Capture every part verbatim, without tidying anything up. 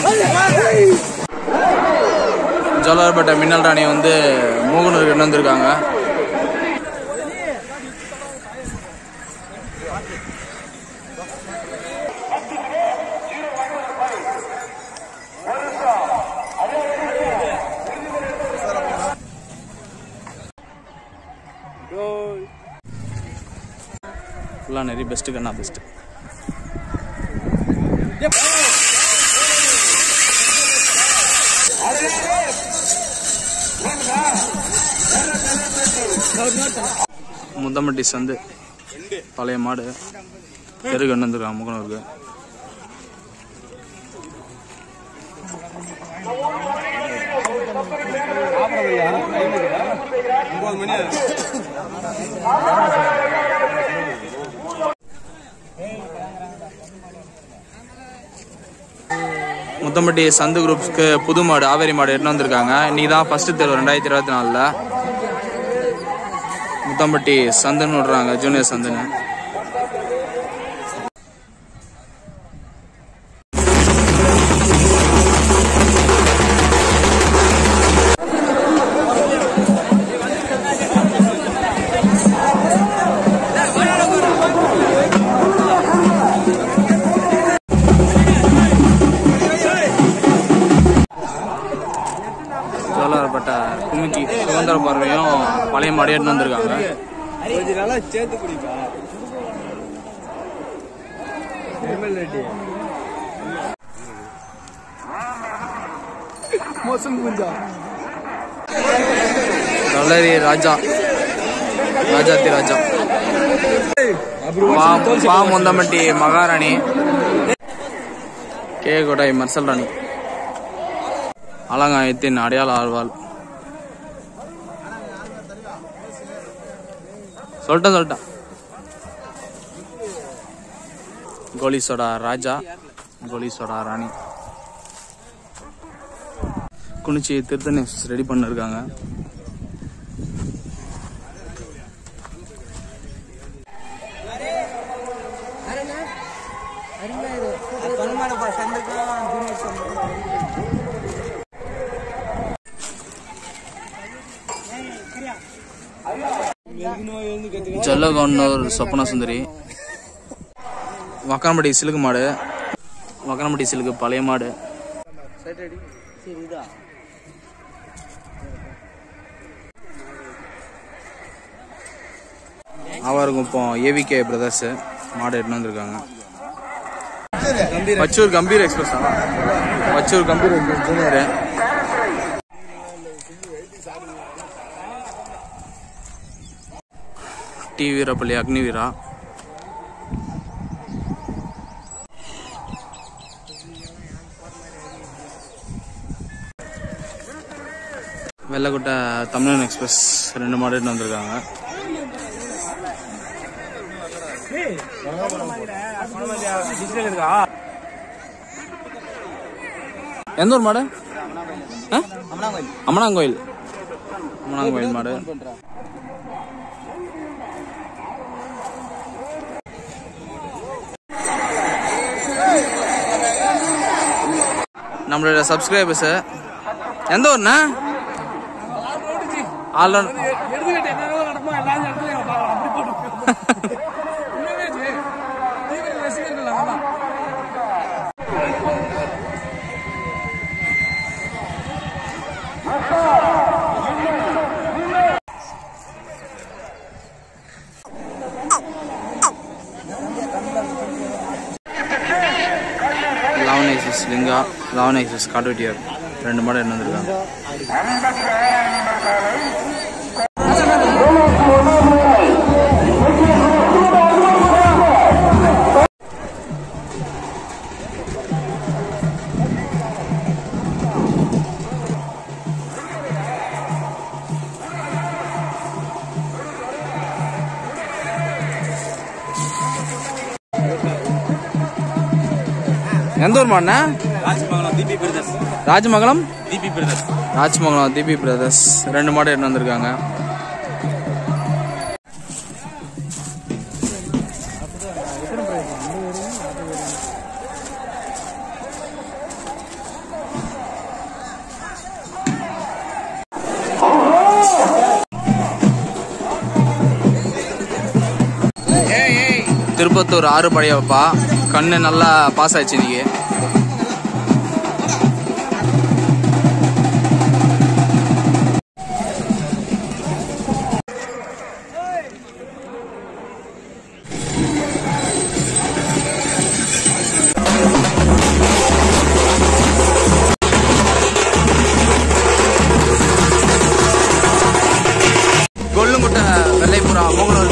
ஜோலார்பேட்டை மின்னல் ராணி வந்து மூகனூருக்கு என்ன வந்திருக்காங்க. ஃபுல்லாக நிறைய பெஸ்ட்டு கண்ணா பெஸ்ட்டு. முந்தம்பட்டி சந்து பழைய மாடு தெருக்கு என்ன வந்துருக்காங்க முகனூருக்கு. முத்தம்பட்டி சந்து குரூப்ஸ்க்கு புது மாடு ஆவேரி மாடு எடுத்து வந்திருக்காங்க. இன்னைக்கு தான் ஃபர்ஸ்ட் தேர்வு ரெண்டாயிரத்தி இருபத்தி நாலுல முத்தம்பட்டி சந்துன்னு விடுறாங்க, ஜூனியர் சந்துன்னு. ஜோலார்பேட்டை குமிக்கி சுதந்திர பார்வையும் பழைய மாடு எடுத்து வந்திருக்காங்க. கல்லரி ராஜா ராஜாத்தி ராஜா பா முந்தம்பட்டி மகாராணி கே கொடாய் மர்சல் ராணி அலங்காயத்தின் அடையாள ஆழ்வாள். சொல்லிட்டேன் சொல்லிட்டேன் கோலிசோடா ராஜா கோலிசோடா ராணி. குனிச்சி திருத்தணி ரெடி பண்ணிருக்காங்க. ஜல்லகொன்னூர் சொப்பன சுந்தரி வக்கனம்பட்டி சிலுக்கு மாடு வக்கனம்பட்டி சிலுக்கு பழைய மாடு. அவருக்கும் இப்போ ஏவிகே பிரதர்ஸ் மாடு எடுத்து வந்திருக்காங்க. Vachur Gambhir express Vachur Gambhir express junior. T Veerappalli Agniveera. Vellakottai Tamizhan express ரெண்டு மாடு எடுத்து வந்திருக்காங்க. எந்த ஒரு மாடு? அம்மனாங்கோயில் அம்மனாங்கோயில் மாடு. நம்மளோட சப்ஸ்கிரைபர்ஸ் எந்த ஊர்னா ஆல் லிங்கா லெவன் எக்ஸஸ் காட்டுவட்டியார் ரெண்டு மாடு என்ன வந்திருக்காங்க. எந்த ஊர் மாடுனா? ராஜமங்கலம் தீபி பிரதர்ஸ் ராஜமங்கலம் தீபி பிரதர்ஸ் ரெண்டு மாடு எடுத்து வந்திருக்காங்க. திருப்பத்தூர் ஆறு படையப்பா கண்ணு நல்லா பாஸ் ஆயிடுச்சு இன்னைக்கு. கொல்லுமுட்டை வெள்ளைப்புறா மோகனூர்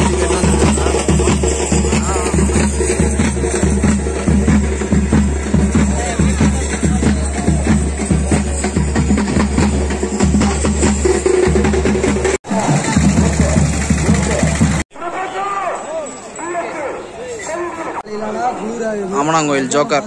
அம்மனாங்கோயில் ஜோக்கர்.